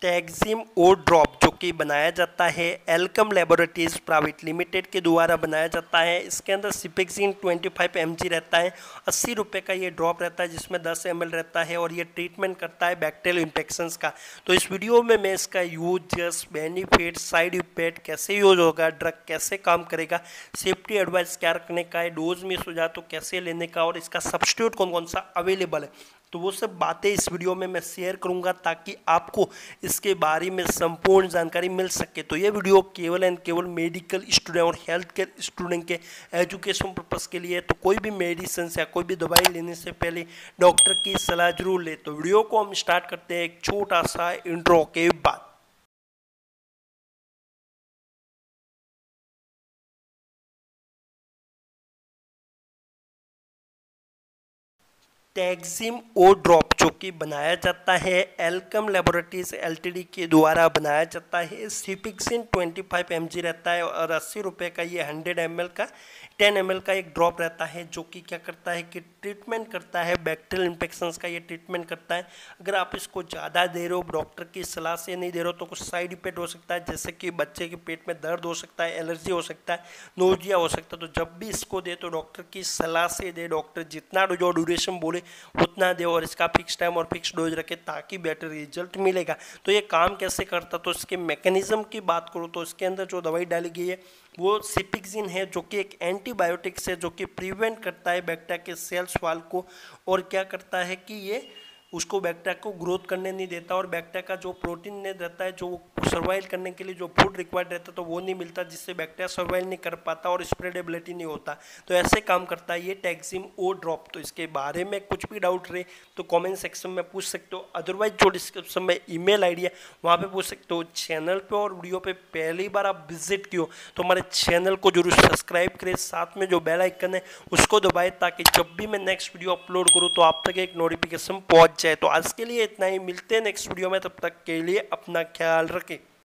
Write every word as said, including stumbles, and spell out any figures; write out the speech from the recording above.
टैक्जिम ओ drop जो कि बनाया जाता है एल्कम लैबोरेटरीज प्राइवेट लिमिटेड के द्वारा बनाया जाता है। इसके अंदर सिपेक्सिन पच्चीस एम जी रहता है। अस्सी रुपये का ये ड्रॉप रहता है जिसमें दस एम एल रहता है और ये ट्रीटमेंट करता है बैक्टीरियल इन्फेक्शंस का। तो इस वीडियो में मैं इसका use, just benefit, side effect, कैसे यूज होगा, ड्रग कैसे काम करेगा, सेफ्टी एडवाइस क्या रखने का है, डोज मिस हो जाए तो कैसे लेने का और इसका सब्स्टिट्यूट कौन कौन सा अवेलेबल है, तो वो सब बातें इस वीडियो में मैं शेयर करूंगा ताकि आपको इसके बारे में संपूर्ण जानकारी मिल सके। तो ये वीडियो केवल एंड केवल मेडिकल स्टूडेंट और हेल्थ केयर स्टूडेंट के एजुकेशन पर्पस के लिए है। तो कोई भी मेडिसिन या कोई भी दवाई लेने से पहले डॉक्टर की सलाह जरूर ले। तो वीडियो को हम स्टार्ट करते हैं एक छोटा सा इंट्रो के बाद। टैक्जिम ओ ड्रॉप जो कि बनाया जाता है एल्कम लैबोरेटरीज एलटीडी के द्वारा बनाया जाता है। सिपेक्सिन पच्चीस एम जी रहता है और अस्सी रुपये का ये सौ एम एल का दस एम एल का एक ड्रॉप रहता है जो कि क्या करता है कि ट्रीटमेंट करता है बैक्टीरियल इन्फेक्शंस का। ये ट्रीटमेंट करता है। अगर आप इसको ज़्यादा दे रहे हो, डॉक्टर की सलाह से नहीं दे रहे हो, तो कुछ साइड इफेक्ट हो सकता है, जैसे कि बच्चे के पेट में दर्द हो सकता है, एलर्जी हो सकता है, नोजिया हो सकता है। तो जब भी इसको दे तो डॉक्टर की सलाह से दे। डॉक्टर जितना जो ड्यूरेशन बोले उतना दे और इसका फिक्स टाइम और फिक्स डोज रखे ताकि बेटर रिजल्ट मिलेगा। तो ये काम कैसे करता, तो इसके मैकेनिज्म की बात करूँ तो इसके अंदर जो दवाई डाली गई है वो सिपेक्सिन है जो कि एक एंटीबायोटिक्स है जो कि प्रिवेंट करता है बैक्टीरिया के सेल्स वाल को और क्या करता है कि ये उसको बैक्टीरिया को ग्रोथ करने नहीं देता और बैक्टीरिया का जो प्रोटीन नहीं रहता है, जो सर्वाइव करने के लिए जो फूड रिक्वायर्ड रहता है तो वो नहीं मिलता, जिससे बैक्टीरिया सर्वाइव नहीं कर पाता और स्प्रेडेबिलिटी नहीं होता। तो ऐसे काम करता है ये टैक्जिम ओ ड्रॉप। तो इसके बारे में कुछ भी डाउट रहे तो कमेंट सेक्शन में पूछ सकते हो, अदरवाइज जो डिस्क्रिप्शन में ईमेल आईडी है वहाँ पे पूछ सकते हो। चैनल पे और वीडियो पे पहली बार आप विजिट किए हो तो हमारे चैनल को जरूर सब्सक्राइब करें, साथ में जो बेल आइकन है उसको दबाएं ताकि जब भी मैं नेक्स्ट वीडियो अपलोड करूँ तो आप तक एक नोटिफिकेशन पहुँच जाए। तो आज के लिए इतना ही, मिलते हैं नेक्स्ट वीडियो में, तब तक के लिए अपना ख्याल रखें।